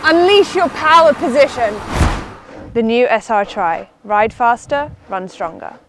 Unleash your power position. The new SR Tri. Ride faster, run stronger.